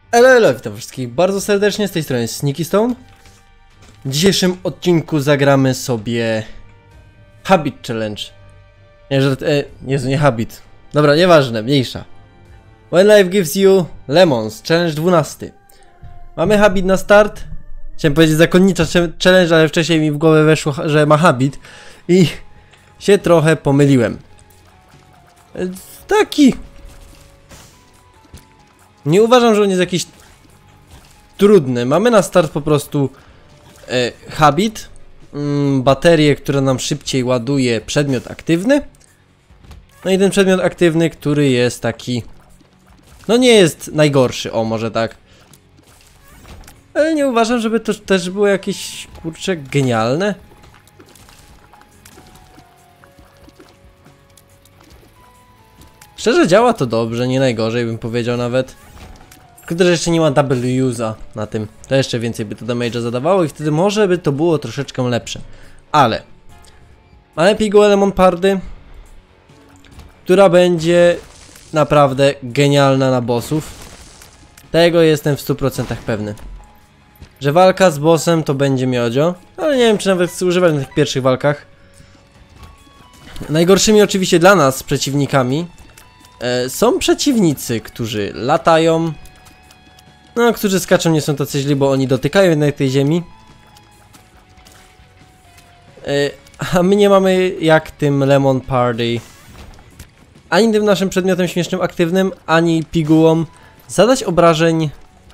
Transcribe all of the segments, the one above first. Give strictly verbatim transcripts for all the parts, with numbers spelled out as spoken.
Elo, elo, witam wszystkich bardzo serdecznie, z tej strony Sneaky Stone. W dzisiejszym odcinku zagramy sobie Habit Challenge. Nie, że... E, Jezu, nie Habit. Dobra, nieważne, mniejsza. When life gives you lemons, challenge dwunasty. Mamy Habit na start. Chciałem powiedzieć zakonnicza challenge, ale wcześniej mi w głowę weszło, że ma Habit. I się trochę pomyliłem. E, taki... Nie uważam, że on jest jakiś trudny. Mamy na start po prostu e, habit, mm, baterię, która nam szybciej ładuje przedmiot aktywny. No i ten przedmiot aktywny, który jest taki... No nie jest najgorszy, o może tak. Ale nie uważam, żeby to też było jakieś, kurczę, genialne. Szczerze działa to dobrze, nie najgorzej bym powiedział nawet. Tylko że jeszcze nie ma double use'a na tym. To jeszcze więcej by to damage'a zadawało i wtedy może by to było troszeczkę lepsze. Ale mamy pigułę Lemon Pardy, która będzie naprawdę genialna na bossów. Tego jestem w stu procentach pewny. Że walka z bossem to będzie miodzio. Ale nie wiem, czy nawet chcę używać na tych pierwszych walkach. Najgorszymi oczywiście dla nas przeciwnikami e, są przeciwnicy, którzy latają. No, którzy skaczą, nie są tacy źli, bo oni dotykają jednak tej ziemi. Yy, a my nie mamy jak tym Lemon Pardy, ani tym naszym przedmiotem śmiesznym aktywnym, ani pigułą zadać obrażeń.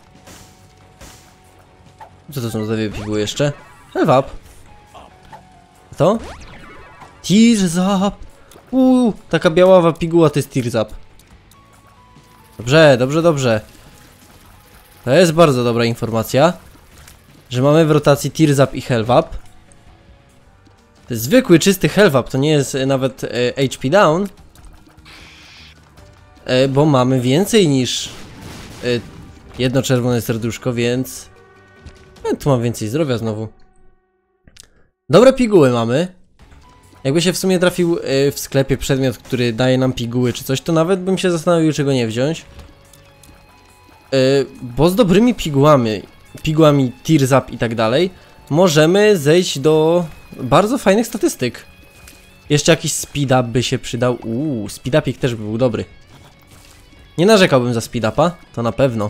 Co to są za dwie piguły jeszcze? Help up. To? Tears up. Uuu, taka biaława piguła to jest Tears up. Dobrze, dobrze, dobrze. To jest bardzo dobra informacja, że mamy w rotacji Tears Up i Health Up. To jest zwykły, czysty Health Up, to nie jest nawet e, H P down. E, bo mamy więcej niż e, jedno czerwone serduszko, więc... E, tu mam więcej zdrowia znowu. Dobre piguły mamy. Jakby się w sumie trafił e, w sklepie przedmiot, który daje nam piguły czy coś, to nawet bym się zastanowił, czego nie wziąć. Yy, bo z dobrymi pigułami, pigułami Tears Up i tak dalej, możemy zejść do bardzo fajnych statystyk. Jeszcze jakiś speed up by się przydał. Uuu, speed upik też by był dobry. Nie narzekałbym za speed upa, to na pewno.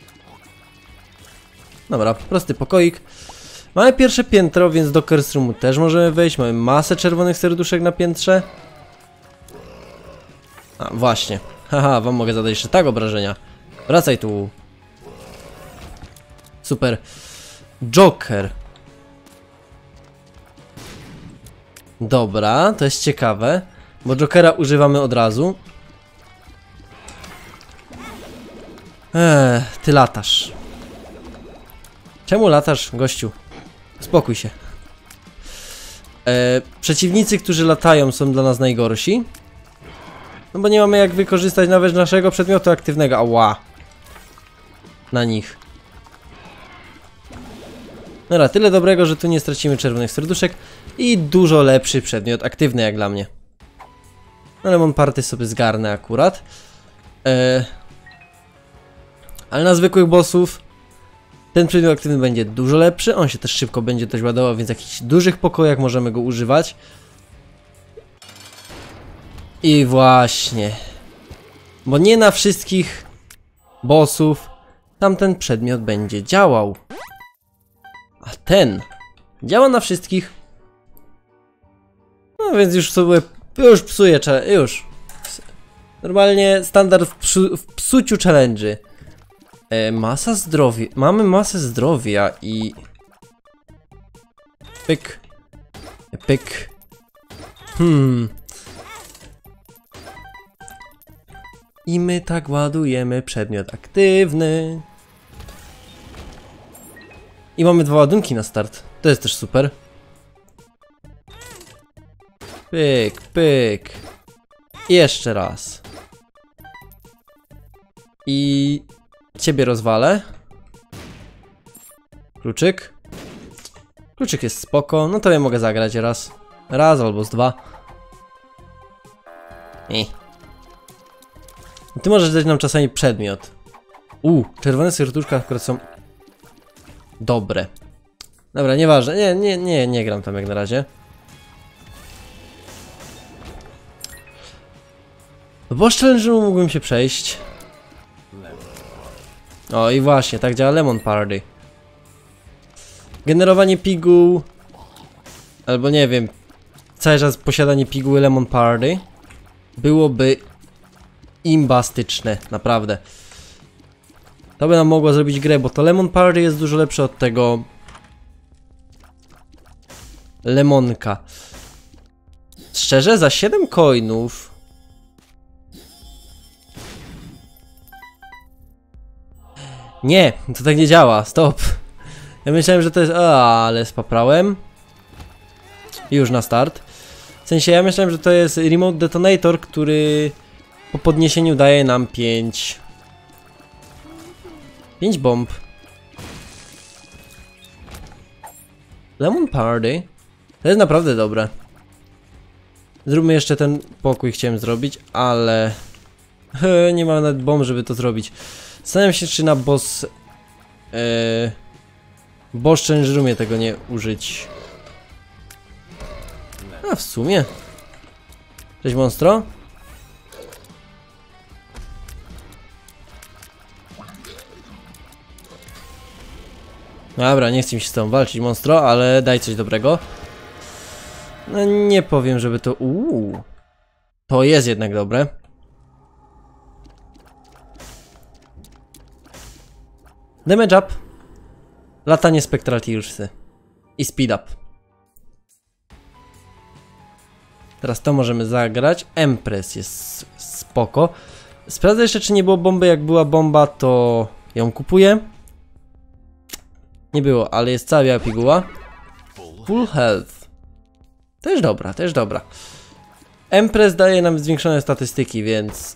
Dobra, prosty pokoik. Mamy pierwsze piętro, więc do Curse Roomu też możemy wejść. Mamy masę czerwonych serduszek na piętrze. A, właśnie. Haha, wam mogę zadać jeszcze tak obrażenia. Wracaj tu. Super. Joker. Dobra, to jest ciekawe, bo Jokera używamy od razu. Eee, ty latasz. Czemu latasz, gościu? Spokój się. Eee, przeciwnicy, którzy latają, są dla nas najgorsi. No bo nie mamy jak wykorzystać nawet naszego przedmiotu aktywnego. Ała. Na nich. Dobra, tyle dobrego, że tu nie stracimy czerwonych serduszek. I dużo lepszy przedmiot aktywny jak dla mnie. No Lemon Party sobie zgarnę akurat. Eee, ale na zwykłych bossów ten przedmiot aktywny będzie dużo lepszy. On się też szybko będzie dość ładował, więc w jakichś dużych pokojach możemy go używać. I właśnie. Bo nie na wszystkich bossów tamten przedmiot będzie działał. A ten działa na wszystkich. No więc już sobie już psuję, już. Normalnie standard w, psu, w psuciu challenge'y. E, masa zdrowia. Mamy masę zdrowia i... Pyk. Pyk. Hmm. I my tak ładujemy przedmiot aktywny. I mamy dwa ładunki na start. To jest też super. Pyk, pyk. I jeszcze raz. I ciebie rozwalę. Kluczyk. Kluczyk jest spoko. No to ja mogę zagrać raz. Raz albo z dwa. I. Ty możesz dać nam czasami przedmiot. U, czerwone serduszka akurat są dobre. Dobra, nieważne. Nie, nie, nie, nie gram tam jak na razie. Boss Challenge'u mógłbym się przejść. O i właśnie, tak działa Lemon Party. Generowanie piguł, albo nie wiem, cały czas posiadanie piguły Lemon Party byłoby imbastyczne, naprawdę. To by nam mogło zrobić grę, bo to Lemon Party jest dużo lepsze od tego Lemonka. Szczerze, za siedem coinów nie, to tak nie działa, stop. Ja myślałem, że to jest... A, ale spaprałem. Już na start. W sensie ja myślałem, że to jest Remote Detonator, który po podniesieniu daje nam pięć... pięć bomb. Lemon Party. To jest naprawdę dobre. Zróbmy jeszcze ten pokój, chciałem zrobić, ale... nie mam nawet bomb, żeby to zrobić. Zastanawiam się, czy na boss... Yy, boss Change Roomie tego nie użyć. A w sumie. Cześć monstro. Dobra, nie chcę mi się z tobą walczyć, monstro, ale daj coś dobrego. No nie powiem, żeby to... Uuu, to jest jednak dobre. Damage up. Latanie Spectral Tearsy. I speed up. Teraz to możemy zagrać. Empress jest spoko. Sprawdzę jeszcze, czy nie było bomby. Jak była bomba, to ją kupuję. Nie było, ale jest cała biała piguła. Full health. Też dobra, też dobra. Empress daje nam zwiększone statystyki, więc...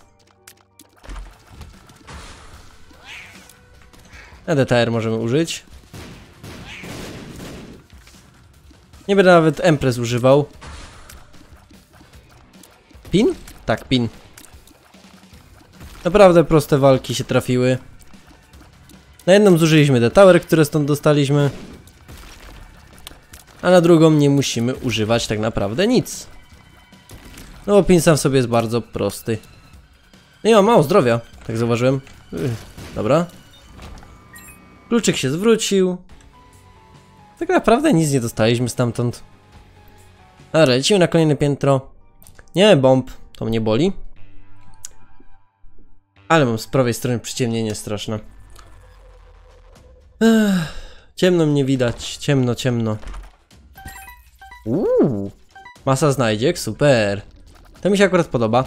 E D T R możemy użyć. Nie będę nawet Empress używał. Pin? Tak, pin. Naprawdę proste walki się trafiły. Na jedną zużyliśmy The Tower, które stąd dostaliśmy. A na drugą nie musimy używać tak naprawdę nic. No bo pin sam w sobie jest bardzo prosty. No i mam mało zdrowia, tak zauważyłem. Yy, dobra. Kluczyk się zwrócił. Tak naprawdę nic nie dostaliśmy stamtąd. Dobra, lecimy na kolejne piętro. Nie mamy bomb, to mnie boli. Ale mam z prawej strony przyciemnienie straszne. Ech, ciemno mnie widać, ciemno, ciemno. Uuu, masa znajdziek, super. To mi się akurat podoba.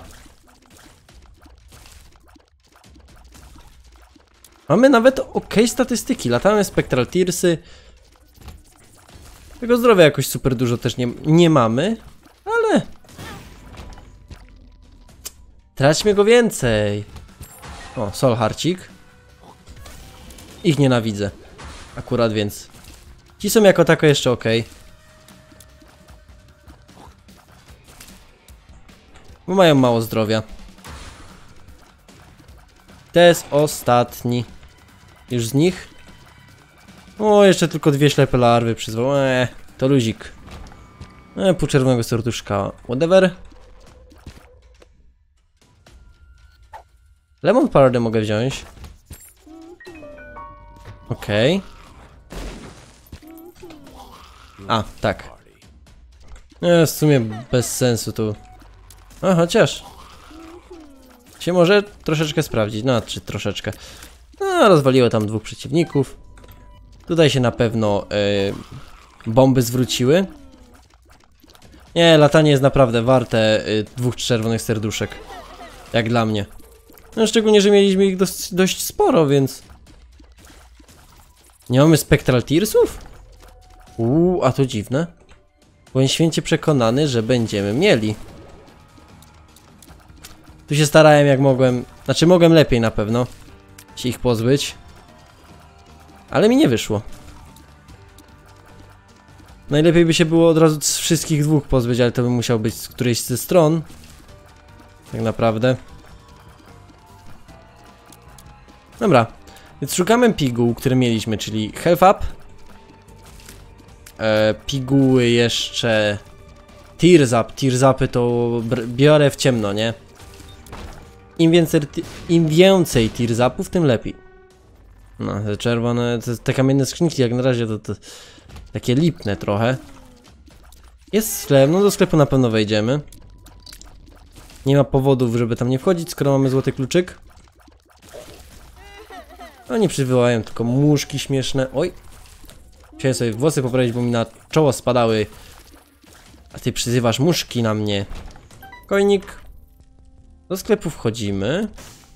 Mamy nawet ok statystyki, latamy Spectral Tearsy. Tego zdrowia jakoś super dużo też nie, nie mamy, ale... Traćmy go więcej. O, Soul Harcik. Ich nienawidzę. Akurat więc. Ci są jako tako jeszcze ok. Bo mają mało zdrowia. To jest ostatni. Już z nich. O, jeszcze tylko dwie ślepe larwy przyzwał. Eee, to luzik. Eee, pół czerwonego serduszka. Whatever. Lemon Party mogę wziąć. Okej. Okay. A, tak. E, w sumie bez sensu tu. A, chociaż się może troszeczkę sprawdzić. No, czy troszeczkę. No, rozwaliło tam dwóch przeciwników. Tutaj się na pewno yy, bomby zwróciły. Nie, latanie jest naprawdę warte yy, dwóch czerwonych serduszek. Jak dla mnie. No, szczególnie, że mieliśmy ich dość, dość sporo, więc... Nie mamy Spectral Tearsów? Uuu, a to dziwne. Byłem święcie przekonany, że będziemy mieli. Tu się starałem jak mogłem. Znaczy mogłem lepiej na pewno się ich pozbyć. Ale mi nie wyszło. Najlepiej by się było od razu z wszystkich dwóch pozbyć, ale to by musiał być z którejś ze stron. Tak naprawdę. Dobra. Więc szukamy piguł, które mieliśmy, czyli health up. E, piguły jeszcze... Tears up, tears upy to biorę w ciemno, nie? Im więcej, im więcej tears upów, tym lepiej. No, te czerwone, te, te kamienne skrzynki jak na razie to, to takie lipne trochę. Jest sklep, no do sklepu na pewno wejdziemy. Nie ma powodów, żeby tam nie wchodzić, skoro mamy złoty kluczyk. Oni przywołają tylko muszki śmieszne. Oj! Chciałem sobie włosy poprawić, bo mi na czoło spadały. A ty przyzywasz muszki na mnie. Kojnik. Do sklepu wchodzimy.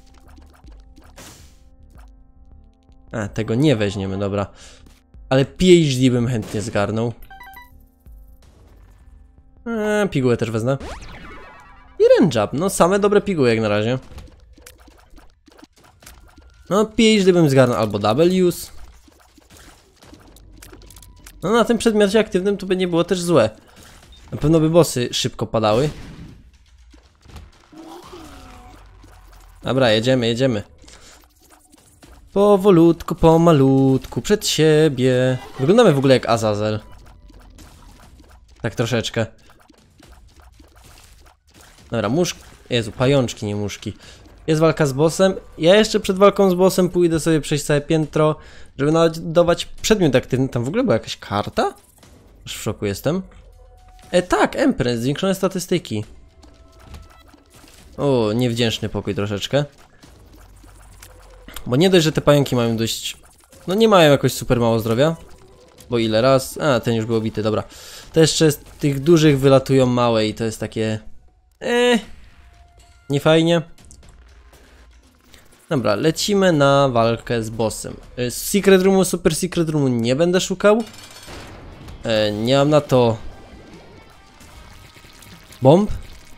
A, tego nie weźmiemy, dobra. Ale P H D bym chętnie zgarnął. Eee, pigułę też wezmę. I Renjab, no same dobre piguły jak na razie. No P H D bym zgarnął albo Double Use. No na tym przedmiocie aktywnym to by nie było też złe. Na pewno by bossy szybko padały. Dobra, jedziemy, jedziemy. Powolutku, pomalutku, przed siebie. Wyglądamy w ogóle jak Azazel. Tak troszeczkę. Dobra, muszki. Jezu, pajączki, nie muszki. Jest walka z bossem. Ja jeszcze przed walką z bossem pójdę sobie przejść całe piętro, żeby naładować przedmiot aktywny. Tam w ogóle była jakaś karta? Aż w szoku jestem. E, tak, Empress, zwiększone statystyki. O, niewdzięczny pokój troszeczkę. Bo nie dość, że te pająki mają dość... No nie mają jakoś super mało zdrowia. Bo ile raz... A, ten już był obity, dobra. To jeszcze z tych dużych wylatują małe i to jest takie... Eee... Nie fajnie. Dobra, lecimy na walkę z bossem. Z Secret Roomu, Super Secret Roomu nie będę szukał. E, nie mam na to... Bomb.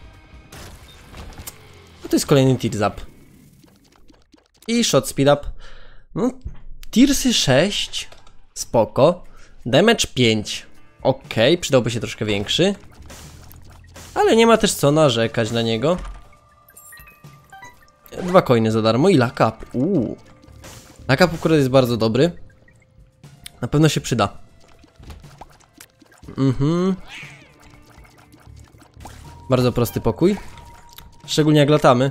No to jest kolejny Tears Up. I Shot Speed Up. No, Tearsy sześć. Spoko. Damage pięć. Ok, przydałby się troszkę większy. Ale nie ma też co narzekać na niego. Dwa coiny za darmo i Luck Up. Uuu. Luck Up akurat jest bardzo dobry. Na pewno się przyda. Mhm. Bardzo prosty pokój. Szczególnie jak latamy.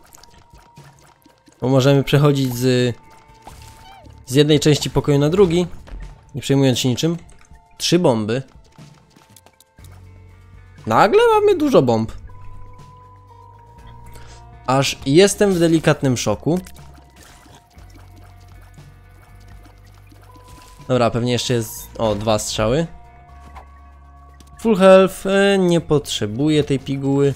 Bo możemy przechodzić z... Z jednej części pokoju na drugi. Nie przejmując się niczym. Trzy bomby. Nagle mamy dużo bomb. Aż jestem w delikatnym szoku. Dobra, pewnie jeszcze jest... O, dwa strzały. Full health. E, nie potrzebuję tej piguły.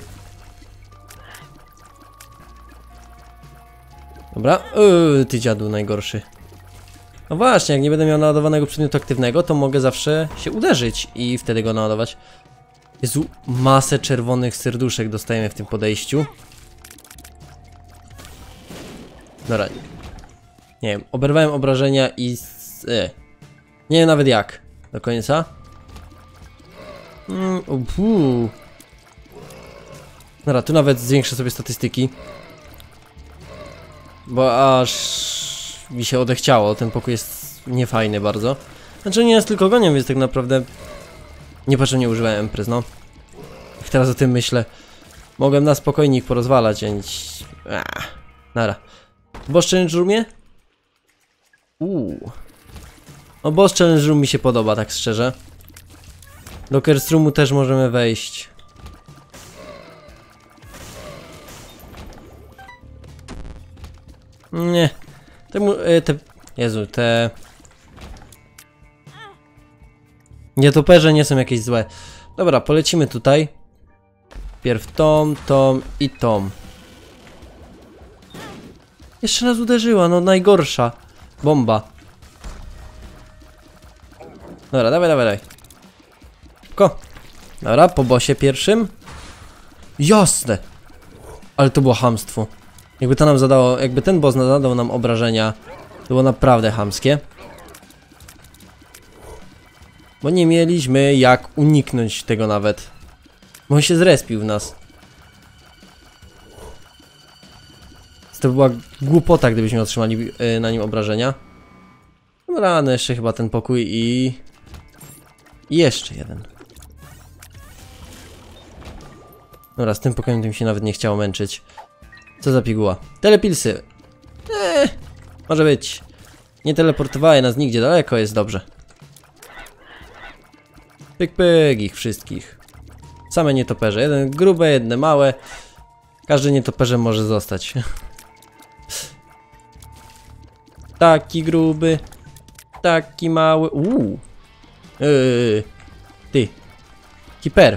Dobra. Yy, ty dziadu najgorszy. No właśnie, jak nie będę miał naładowanego przedmiotu aktywnego, to mogę zawsze się uderzyć i wtedy go naładować. Jezu, masę czerwonych serduszek dostajemy w tym podejściu. Dobra. Nie wiem, oberwałem obrażenia i... E. Nie wiem nawet jak. Do końca. Mm, uuu. Dobra, tu nawet zwiększę sobie statystyki. Bo aż mi się odechciało, ten pokój jest niefajny bardzo. Znaczy nie jest tylko goniem, więc tak naprawdę niepotrzebnie używałem Empress, no. Jak teraz o tym myślę, mogłem na spokojnie ich porozwalać, a nic... Nara. Boss Challenge Roomie? Uuu. No Boss Challenge Room mi się podoba, tak szczerze. Do Curse Roomu też możemy wejść. Nie. Te, te... Jezu, te... Nietoperze nie są jakieś złe. Dobra, polecimy tutaj. Pierw tom, tom i tom. Jeszcze raz uderzyła, no najgorsza. Bomba. Dobra, dawaj, dawaj, dawaj. Szybko. Dobra, po bossie pierwszym. Jasne. Ale to było chamstwo. Jakby to nam zadało, jakby ten boss zadał nam obrażenia, to było naprawdę chamskie. Bo nie mieliśmy jak uniknąć tego nawet. Bo on się zrespił w nas. To była głupota, gdybyśmy otrzymali yy, na nim obrażenia. Dobra, no jeszcze chyba ten pokój i... I jeszcze jeden. Dobra, z tym pokojem tym się nawet nie chciało męczyć. Co za piguła. Telepilsy. Eee, może być. Nie teleportowałem nas nigdzie daleko, jest dobrze. Pyk, pyk ich wszystkich. Same nietoperze. Jeden grube, jedne małe. Każdy nietoperze może zostać. Taki gruby. Taki mały. Uuu. Yy. Ty. Kiper.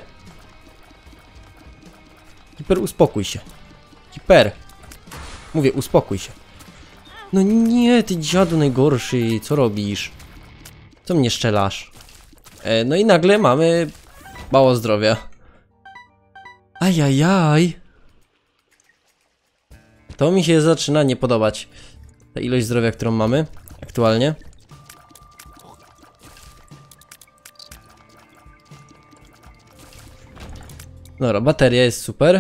Kiper, uspokój się. Kiper. Mówię, uspokój się. No nie, ty dziadu najgorszy. Co robisz? Co mnie szczelasz? E, no i nagle mamy mało zdrowia. Ajajaj. To mi się zaczyna nie podobać. Ta ilość zdrowia, którą mamy aktualnie. Dobra, bateria jest super.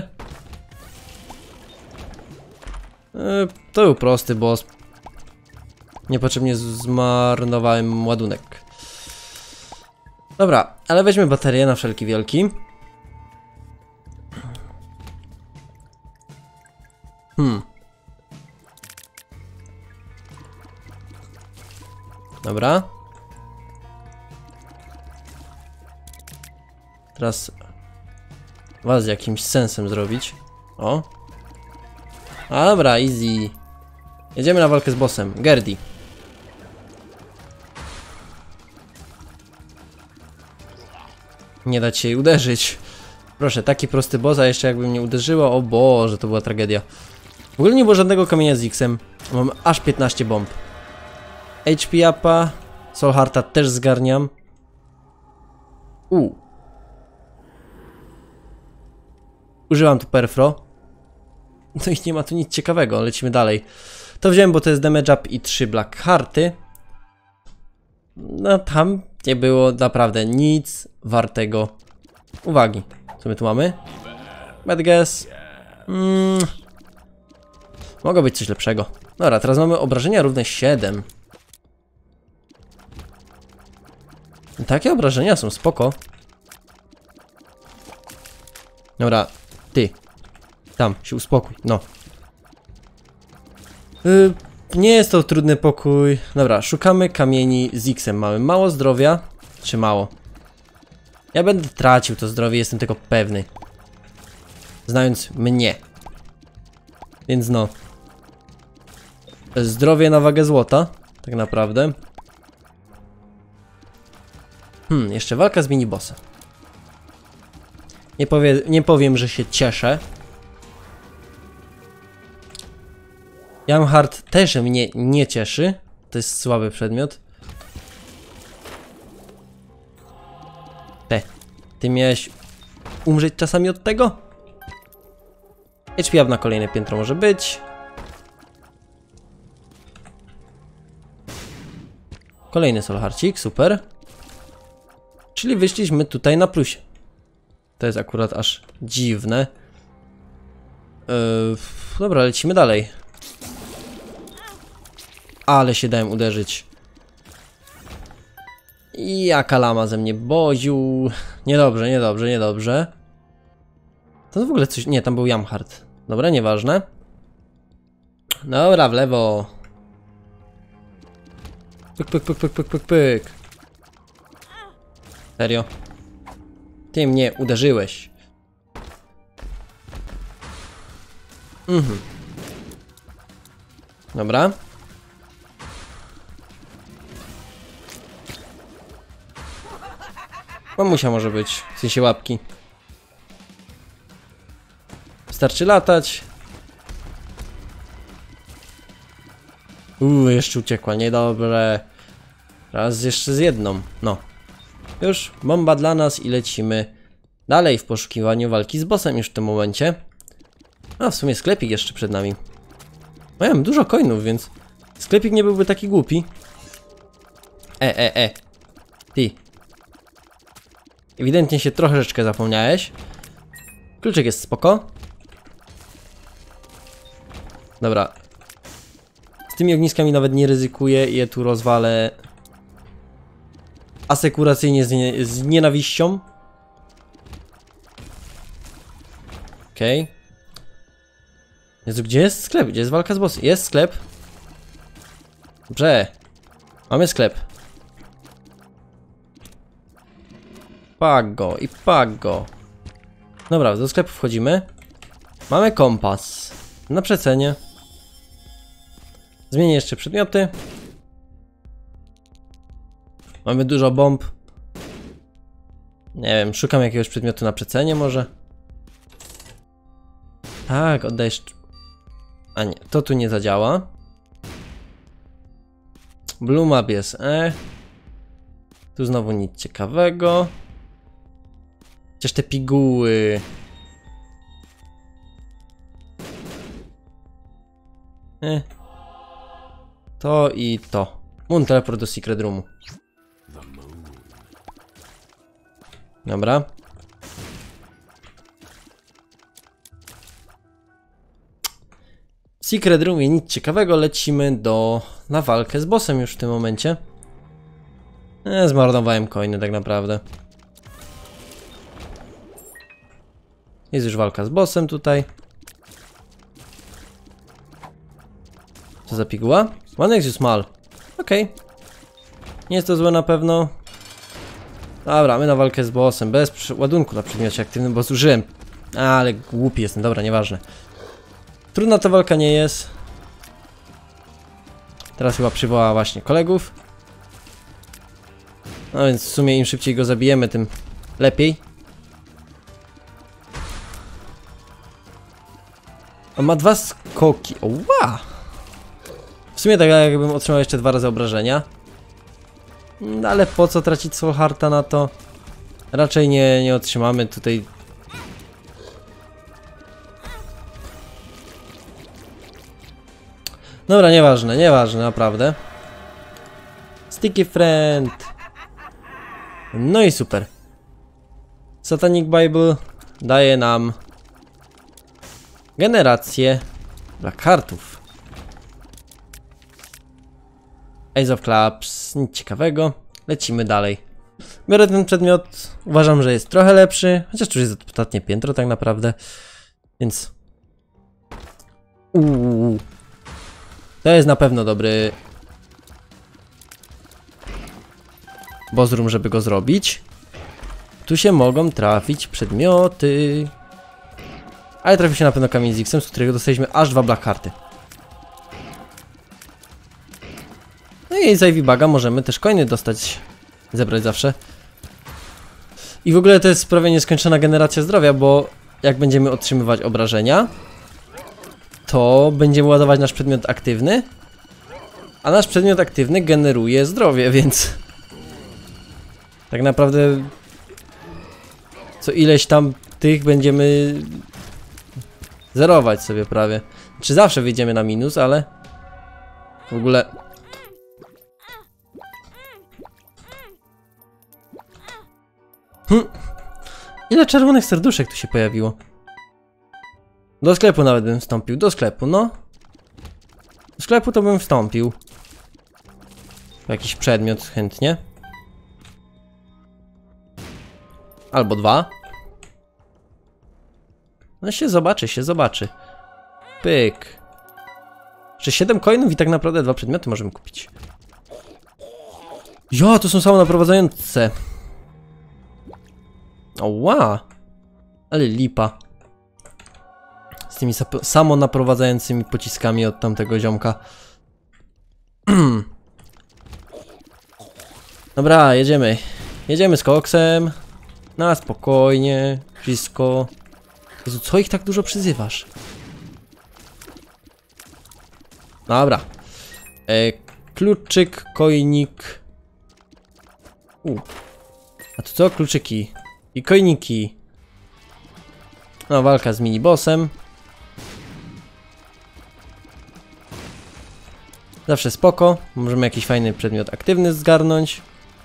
E, to był prosty boss. Niepotrzebnie zmarnowałem ładunek. Dobra, ale weźmy baterię na wszelki wielki. Hmm. Dobra. Teraz was z jakimś sensem zrobić. O. A dobra, easy. Jedziemy na walkę z bossem. Gerdi. Nie dać się jej uderzyć. Proszę, taki prosty boss, a jeszcze jakby mnie uderzyło. O Boże, to była tragedia. W ogóle nie było żadnego kamienia z X-em. Mam aż piętnaście bomb. H P upa. Soul Hearta też zgarniam. U. Używam tu perfro. No i nie ma tu nic ciekawego, lecimy dalej. To wziąłem, bo to jest damage up i trzy black hearty. No tam nie było naprawdę nic wartego uwagi. Co my tu mamy? Bad guess. Mm. Mogło być coś lepszego. Dobra, teraz mamy obrażenia równe siedem. Takie obrażenia są spoko. Dobra, ty. Tam, się uspokój, no. Yy, nie jest to trudny pokój. Dobra, szukamy kamieni z X-em. Mamy mało zdrowia. Czy mało? Ja będę tracił to zdrowie, jestem tego pewny. Znając mnie. Więc no. Zdrowie na wagę złota. Tak naprawdę. Hmm, jeszcze walka z minibossem. Nie, powie, nie powiem, że się cieszę. Jamhard też mnie nie cieszy. To jest słaby przedmiot. Te. Ty miałeś umrzeć czasami od tego? H P up na kolejne piętro może być. Kolejny solharcik, super. Czyli wyszliśmy tutaj na plusie. To jest akurat aż dziwne. Yy, dobra, lecimy dalej. Ale się dałem uderzyć. Jaka lama ze mnie, boziu. Niedobrze, niedobrze, niedobrze. To w ogóle coś... Nie, tam był Jamhard. Dobra, nieważne. Dobra, w lewo. Pyk, pyk, pyk, pyk, pyk, pyk, pyk. Serio? Ty mnie uderzyłeś. Mhm. Dobra. Mamusia może być, w sensie łapki. Wystarczy latać. Uuu, jeszcze uciekła, niedobre. Raz jeszcze z jedną, no. Już bomba dla nas i lecimy dalej w poszukiwaniu walki z bossem już w tym momencie. A w sumie sklepik jeszcze przed nami. No ja mam dużo coinów, więc sklepik nie byłby taki głupi. E, e, e. Ty. Ewidentnie się troszeczkę zapomniałeś. Kluczyk jest spoko. Dobra. Z tymi ogniskami nawet nie ryzykuję i je tu rozwalę asekuracyjnie z, nie, z nienawiścią. Okej. Okay. Jezu, gdzie jest sklep? Gdzie jest walka z bossem? Jest sklep. Dobrze. Mamy sklep. Pak go i pak go. Dobra, do sklepu wchodzimy. Mamy kompas. Na przecenie. Zmienię jeszcze przedmioty. Mamy dużo bomb. Nie wiem, szukam jakiegoś przedmiotu na przecenie może. Tak, oddajesz... A nie, to tu nie zadziała. Blue map jest, e. Tu znowu nic ciekawego. Chociaż te piguły... E. To i to. Moon teleport do Secret Roomu. Dobra. W Secret Roomie nic ciekawego, lecimy do... na walkę z bossem już w tym momencie. E, zmarnowałem coiny tak naprawdę. Jest już walka z bossem tutaj. Co za piguła? One Exus Mal. Okej. Okay. Nie jest to złe na pewno. Dobra, my na walkę z bossem. Bez ładunku na przedmiocie aktywnym, bo zużyłem. A, ale głupi jestem, dobra, nieważne. Trudna ta walka nie jest. Teraz chyba przywoła właśnie kolegów. No więc w sumie im szybciej go zabijemy, tym lepiej. On ma dwa skoki. O, wow. W sumie tak jakbym otrzymał jeszcze dwa razy obrażenia. No, ale po co tracić Soul Hearta na to? Raczej nie, nie otrzymamy tutaj. Dobra, nieważne, nieważne, naprawdę. Sticky Friend. No i super. Satanic Bible daje nam generację Blackheartów. Ace of Clubs, nic ciekawego. Lecimy dalej. Biorę ten przedmiot. Uważam, że jest trochę lepszy. Chociaż tu jest ostatnie piętro tak naprawdę. Więc... Uuu. To jest na pewno dobry boss room, żeby go zrobić. Tu się mogą trafić przedmioty. Ale trafi się na pewno kamień z X-em, z którego dostaliśmy aż dwa Blackhearty. No i z Ivy Baga możemy też coiny dostać, zebrać zawsze. I w ogóle to jest prawie nieskończona generacja zdrowia, bo jak będziemy otrzymywać obrażenia, to będziemy ładować nasz przedmiot aktywny, a nasz przedmiot aktywny generuje zdrowie, więc tak naprawdę co ileś tam tych będziemy zerować sobie prawie. Czy zawsze wyjdziemy na minus, ale w ogóle... Hm. Ile czerwonych serduszek tu się pojawiło? Do sklepu nawet bym wstąpił, do sklepu, no. Do sklepu to bym wstąpił. Jakiś przedmiot chętnie. Albo dwa. No się zobaczy, się zobaczy. Pyk. Czy siedem coinów i tak naprawdę dwa przedmioty możemy kupić. Jo, to są samonaprowadzające. O, wow. Ale lipa. Z tymi samonaprowadzającymi pociskami od tamtego ziomka. Dobra, jedziemy. Jedziemy z koksem. Na spokojnie. Wszystko. Jezu, co ich tak dużo przyzywasz? Dobra. E, kluczyk, kojnik. U. A to co? Kluczyki. I kojniki. No, walka z minibossem. Zawsze spoko. Możemy jakiś fajny przedmiot aktywny zgarnąć.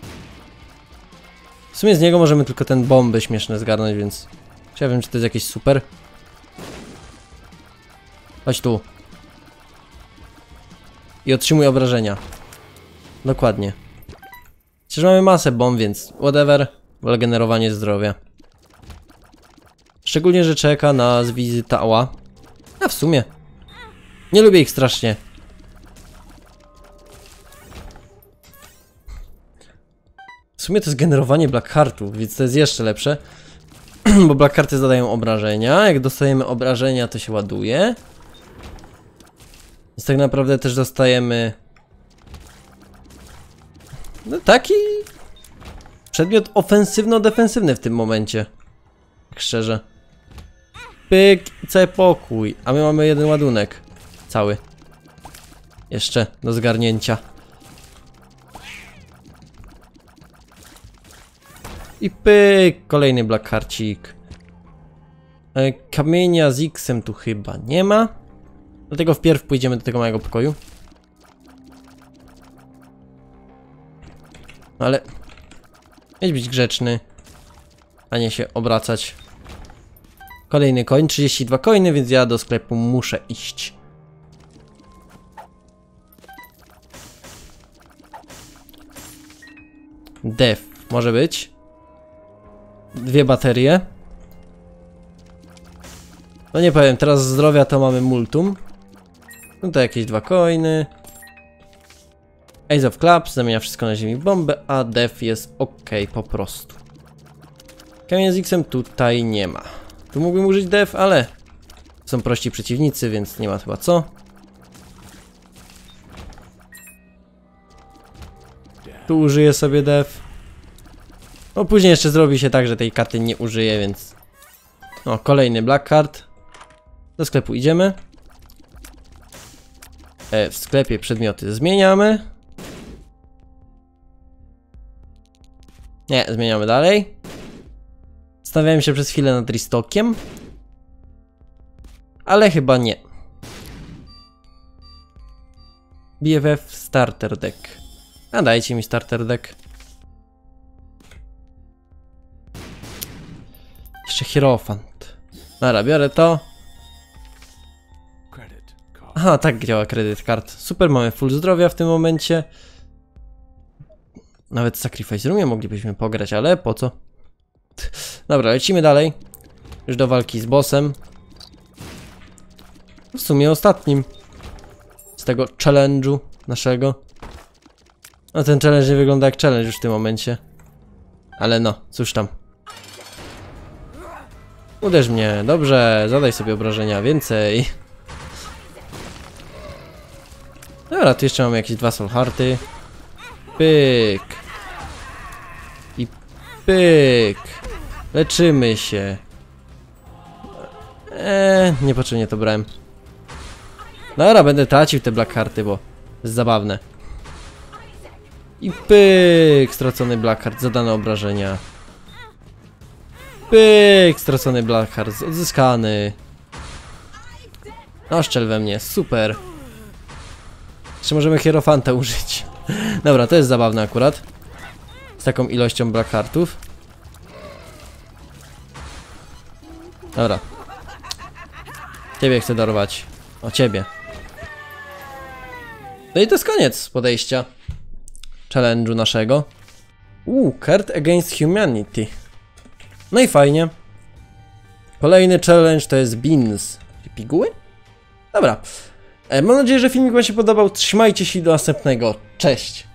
W sumie z niego możemy tylko ten bomby śmieszne zgarnąć, więc... Czy ja wiem, czy to jest jakieś super? Chodź tu. I otrzymuje obrażenia. Dokładnie. Przecież mamy masę bomb, więc whatever. Wolę generowanie zdrowia. Szczególnie, że czeka nas wizyta ała. A w sumie. Nie lubię ich strasznie. W sumie to jest generowanie Blackheartów, więc to jest jeszcze lepsze. Bo Blackhearty zadają obrażenia. Jak dostajemy obrażenia, to się ładuje. Więc tak naprawdę też dostajemy... No taki... przedmiot ofensywno-defensywny w tym momencie. Tak szczerze. Pyk i cały pokój. A my mamy jeden ładunek. Cały. Jeszcze do zgarnięcia. I pyk, kolejny Blackhearcik. E, kamienia z X-em tu chyba nie ma. Dlatego wpierw pójdziemy do tego mojego pokoju. Ale... mieć być grzeczny, a nie się obracać. Kolejny coin, trzydzieści dwa coiny, więc ja do sklepu muszę iść. Def, może być. Dwie baterie. No nie powiem, teraz zdrowia to mamy multum. No to jakieś dwa coiny. Ace of Clubs zamienia wszystko na ziemi bombę, a def jest ok po prostu. Kamień z X-em tutaj nie ma. Tu mógłbym użyć def, ale są prości przeciwnicy, więc nie ma chyba co. Tu użyję sobie def. No później jeszcze zrobi się tak, że tej karty nie użyję, więc... No, kolejny Blackheart. Do sklepu idziemy. E, w sklepie przedmioty zmieniamy. Nie, zmieniamy dalej. Stawiałem się przez chwilę nad restockiem. Ale chyba nie. B F F Starter Deck. A dajcie mi Starter Deck. Jeszcze Hierophant. Dobra, biorę to. Aha, tak działa kredyt kart. Super, mamy full zdrowia w tym momencie. Nawet w Sacrifice Roomie moglibyśmy pograć, ale po co? Dobra, lecimy dalej. Już do walki z bossem. W sumie ostatnim. Z tego challenge'u naszego. No ten challenge nie wygląda jak challenge już w tym momencie. Ale no, cóż tam. Uderz mnie, dobrze, zadaj sobie obrażenia, więcej. Dobra, tu jeszcze mamy jakieś dwa soul hearty. Pyk. I pyk. Leczymy się. Eee, niepotrzebnie to brałem. Dobra, będę tracił te Blackhearty, bo jest zabawne. I pyk. Stracony Blackheart, zadane obrażenia. Pyk. Stracony Blackheart, odzyskany. Oszczel we mnie, super. Jeszcze możemy Hierophanta użyć. Dobra, to jest zabawne akurat. Z taką ilością Blackheartów. Dobra. Ciebie chcę dorwać. O, ciebie. No i to jest koniec podejścia. Challenge'u naszego. Uuu, Card Against Humanity. No i fajnie. Kolejny challenge to jest Beans. Piguły? Dobra. Mam nadzieję, że filmik wam się podobał. Trzymajcie się do następnego. Cześć!